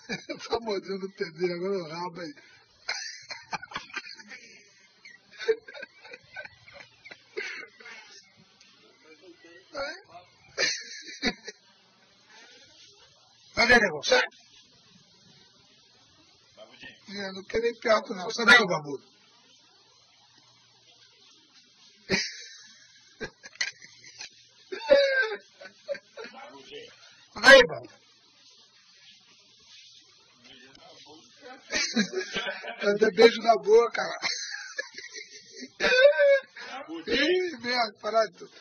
Tá mordendo o pedreiro agora no rabo aí. Cadê, nego? Sai! Não quer nem perto, não. Sai daí, babudo. Sai daí, babudo. Dá beijo na boca, cara. Ih, merda, parado tudo.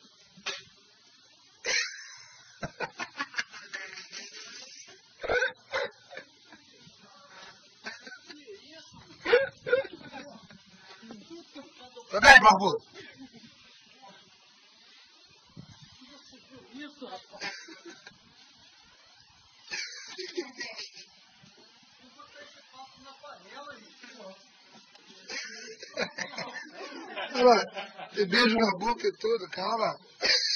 Sai daí, babudo. Isso, rapaz. Olha lá, tem beijo na boca e tudo, calma.